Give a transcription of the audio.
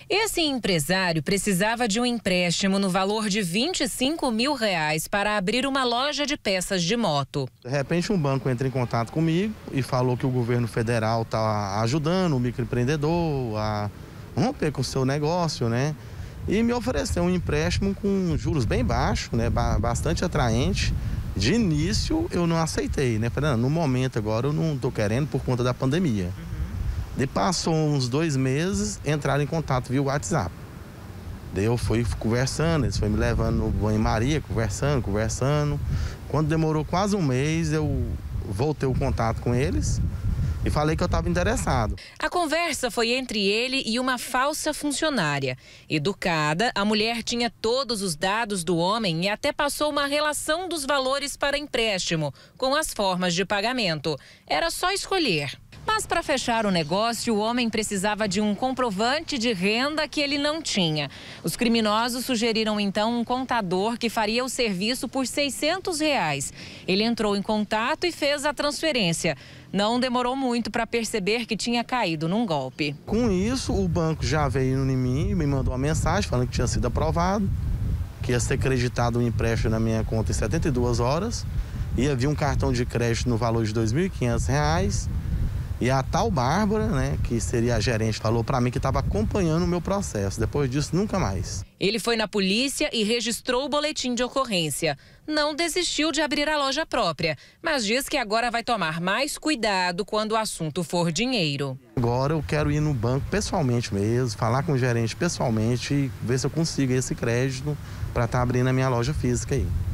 Esse empresário precisava de um empréstimo no valor de R$25 mil para abrir uma loja de peças de moto. De repente, um banco entra em contato comigo e falou que o governo federal está ajudando o microempreendedor a romper com o seu negócio, né? E me ofereceu um empréstimo com juros bem baixos, né? Bastante atraente. De início, eu não aceitei, né? Falei, não, no momento agora eu não estou querendo por conta da pandemia. Daí passou uns 2 meses, entraram em contato via WhatsApp. Daí eu fui conversando, eles foram me levando no banho-maria, conversando. Quando demorou quase um mês, eu voltei o contato com eles e falei que eu estava interessado. A conversa foi entre ele e uma falsa funcionária. Educada, a mulher tinha todos os dados do homem e até passou uma relação dos valores para empréstimo, com as formas de pagamento. Era só escolher. Mas para fechar o negócio, o homem precisava de um comprovante de renda que ele não tinha. Os criminosos sugeriram então um contador que faria o serviço por R$600. Ele entrou em contato e fez a transferência. Não demorou muito para perceber que tinha caído num golpe. Com isso, o banco já veio em mim e me mandou uma mensagem falando que tinha sido aprovado, que ia ser creditado um empréstimo na minha conta em 72 horas. Ia vir um cartão de crédito no valor de R$2.500. E a tal Bárbara, né, que seria a gerente, falou para mim que estava acompanhando o meu processo. Depois disso, nunca mais. Ele foi na polícia e registrou o boletim de ocorrência. Não desistiu de abrir a loja própria, mas diz que agora vai tomar mais cuidado quando o assunto for dinheiro. Agora eu quero ir no banco pessoalmente mesmo, falar com o gerente pessoalmente e ver se eu consigo esse crédito para estar abrindo a minha loja física aí.